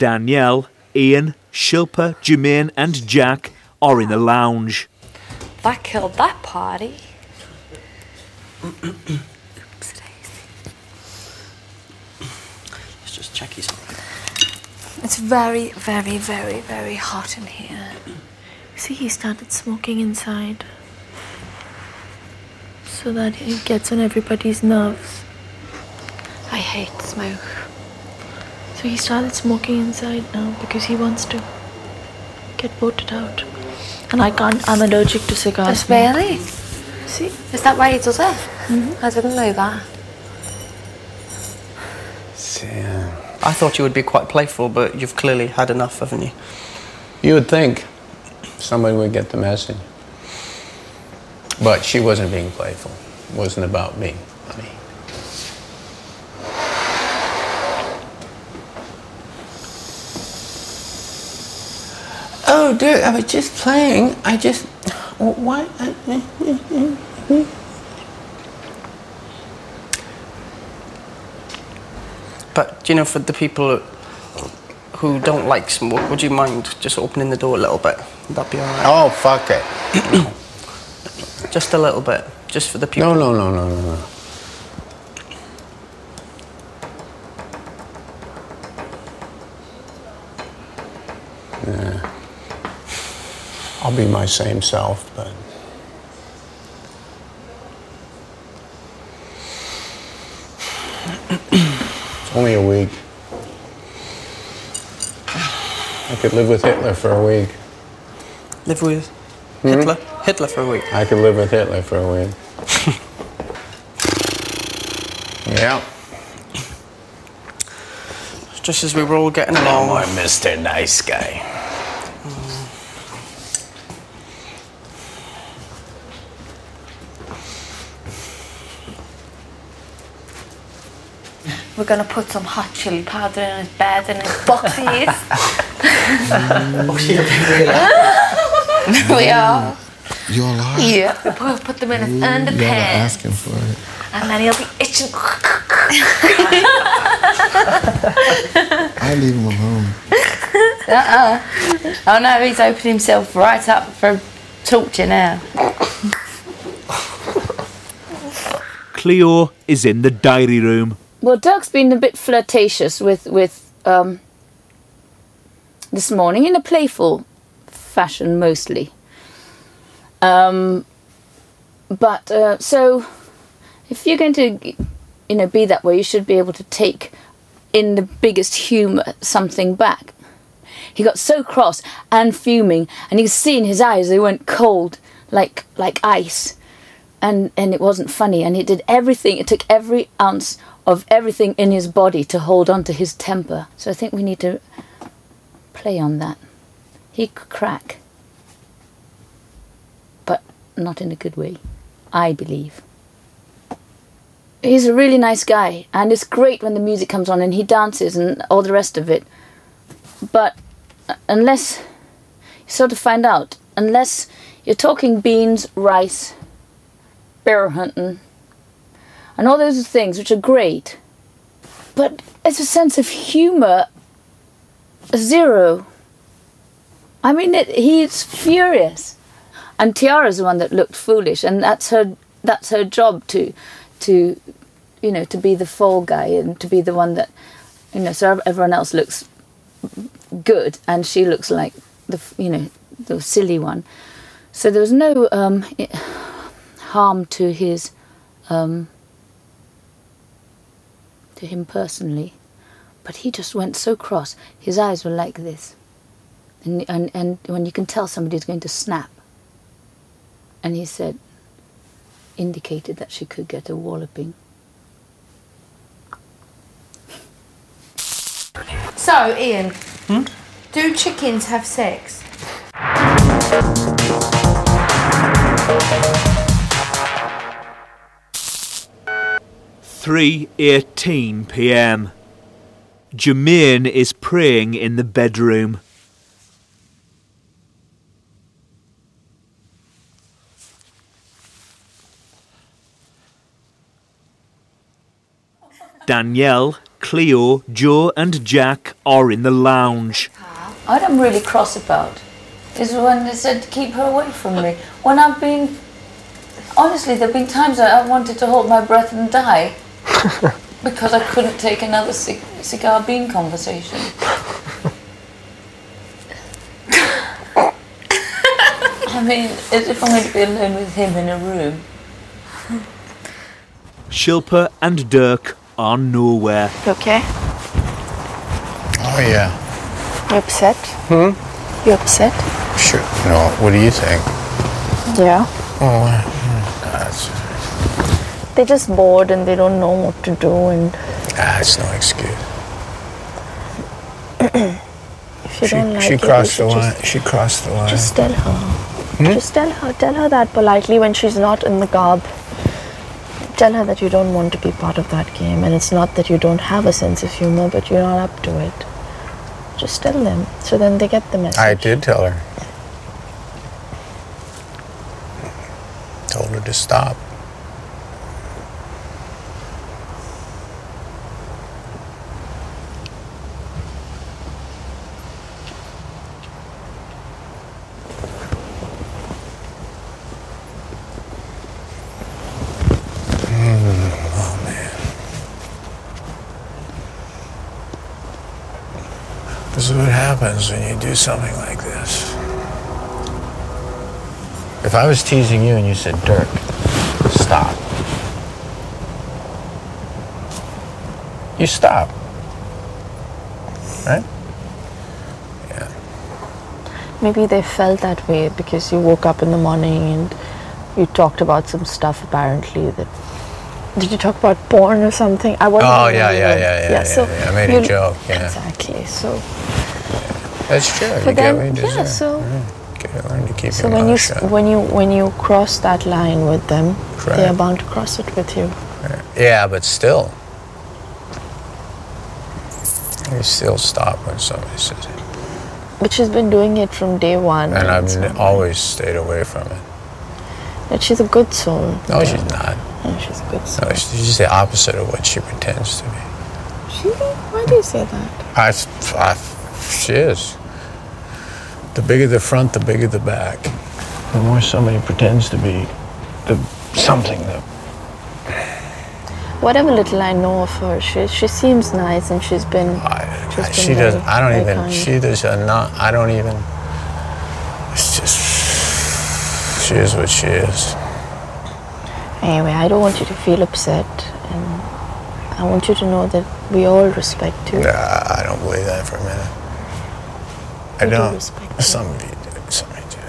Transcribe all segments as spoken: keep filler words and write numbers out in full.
Danielle, Ian, Shilpa, Jermaine and Jack are in the lounge. That killed that party. Oops, daisy. Let's just check he's all right. It's very, very, very, very hot in here. See, he started smoking inside. So that it gets on everybody's nerves. I hate smoke. So he started smoking inside now because he wants to get voted out. And I can't, I'm allergic to cigars. Really? See? Is that why he does it? Mm-hmm. I didn't know that. See, uh, I thought you would be quite playful, but you've clearly had enough, haven't you? you would think somebody would get the message. But she wasn't being playful. It wasn't about me, honey. Oh, Dirk, I was just playing. I just... What? But, you know, for the people who don't like smoke, would you mind just opening the door a little bit? Would that be all right? Oh, fuck it. Just a little bit, just for the people. No, no, no, no, no, no. Yeah. I'll be my same self, but... It's only a week. I could live with Hitler for a week. Live with Hmm? Hitler? Hitler for a week. I could live with Hitler for a week. Yeah. Just as we were all getting along. Oh, Mister Nice Guy. We're gonna put some hot chili powder in his bed and his boxies. Oh, she's a big real. We are. You all right? Yeah. We put, put them in his underpants. Y'all are asking for it. And then he'll be itching. I leave him alone. Uh-uh. Oh no, he's opened himself right up for torture now. Cleo is in the diary room. Well, Dirk's been a bit flirtatious with, with um, this morning, in a playful fashion mostly. Um, but, uh, so, if you're going to, you know, be that way, you should be able to take, in the biggest humour, something back. He got so cross and fuming, and you could see in his eyes they went cold, like like ice. And, and it wasn't funny, and it did everything, it took every ounce of everything in his body to hold on to his temper. So I think we need to play on that. He could crack, but not in a good way, I believe. He's a really nice guy, and it's great when the music comes on and he dances and all the rest of it. But unless, you sort of find out, unless you're talking beans, rice, bear hunting, and all those things which are great, but it's a sense of humour, zero. I mean, it, he's furious, and Tiara's the one that looked foolish, and that's her. That's her job to, to, you know, to be the fall guy and to be the one that, you know, so everyone else looks good, and she looks like the, you know, the silly one. So there was no um, harm to his. Um, to him personally, but he just went so cross. His eyes were like this, and and and when you can tell somebody's going to snap, and he said, indicated that she could get a walloping. So, Ian, hmm? do chickens have sex? three eighteen p m. Jermaine is praying in the bedroom. Danielle, Cleo, Joe and Jack are in the lounge. What I'm really cross about is when they said to keep her away from me. When I've been... Honestly, there have been times that I wanted to hold my breath and die because I couldn't take another c cigar bean conversation. I mean, as if I'm going to be alone with him in a room. Shilpa and Dirk are nowhere. You okay? Oh, yeah. You upset? Hmm? You upset? Sure. No, what do you think? Yeah. Oh, that's, They're just bored and they don't know what to do, and that's no excuse. if you She, don't like she it, crossed you the should line. just, She crossed the line. just tell her. Hmm? Just tell her. Tell her that politely when she's not in the garb. Tell her that you don't want to be part of that game, and it's not that you don't have a sense of humor, but you're not up to it. Just tell them, so then they get the message. I did tell her. Told her to stop. This is what happens when you do something like this. If I was teasing you and you said, Dirk, stop. You stop. Right? Yeah. Maybe they felt that way because you woke up in the morning and you talked about some stuff apparently that... Did you talk about porn or something? I wasn't. Oh, yeah, yeah, yeah, yeah, yeah, so yeah. I made a you- joke, yeah. Exactly. So, That's true. but You get then, what you deserve. yeah. So, Okay, learn to keep so your when you mouth s- shut. when you when you cross that line with them, they are Correct. bound to cross it with you. Yeah, but still. You still stop when somebody says it. But she's been doing it from day one. And I've it's n- not always stayed away from it. like- But she's a good soul. No, Yeah. she's not. Yeah, she's a good soul. No, she's the opposite of what she pretends to be. She? Why do you say that? I, I, she is. The bigger the front, the bigger the back. The more somebody pretends to be the something that. Whatever little I know of her, she she seems nice, and she's been. I, she's I, been she very, does. I don't very even. kind. She does a not. I don't even. It's just. She is what she is. Anyway, I don't want you to feel upset, and I want you to know that we all respect you. Nah, I don't believe that for a minute. I We do don't. respect you. Somebody did. Somebody did.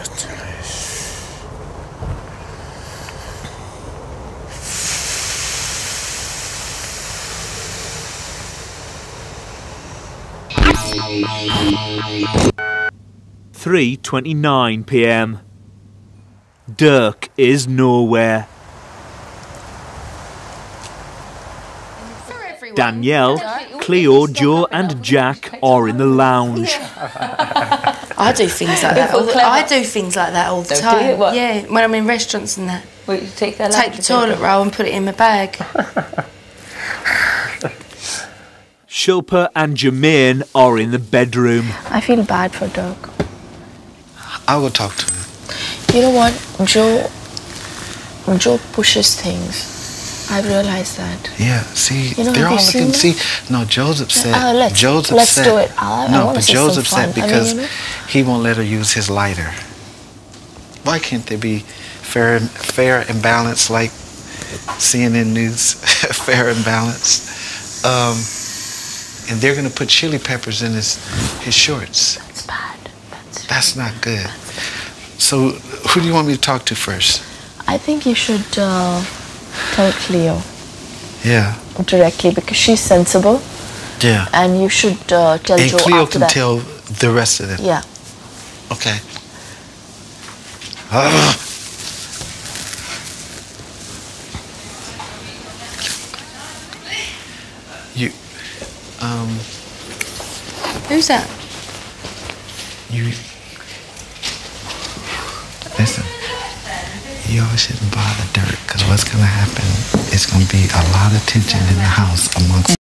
three twenty-nine p m Dirk is nowhere. Danielle, Cleo, Joe and Jack are in the lounge. I do things like that. All the, I do things like that all the So do time. you? What? Yeah, when I'm in restaurants and that. Will you take that Take the toilet roll and put it in my bag. Shilpa and Jermaine are in the bedroom. I feel bad for Dirk. I will talk to him. You know what, Joe? Joe pushes things. I've realized that. Yeah, see, You know, they're have all you looking. seen See, no, Joe's upset. Uh, let's- Joe's let's upset. do it. I- I no, wanna but see Joe's some upset fun. I mean, because you know? he won't let her use his lighter. Why can't they be fair and fair and balanced like C N N News? Fair and balanced. Um, and they're gonna put chili peppers in his his shorts. That's bad. That's. That's not good. So, who do you want me to talk to first? I think you should uh, tell Cleo Yeah, directly because she's sensible, yeah. and you should uh, tell And Joe Cleo after can that. tell the rest of them. Yeah. Okay. Ugh. You, um, Who's that? you, listen, y'all shouldn't bother Dirk, because what's going to happen is going to be a lot of tension in the house amongst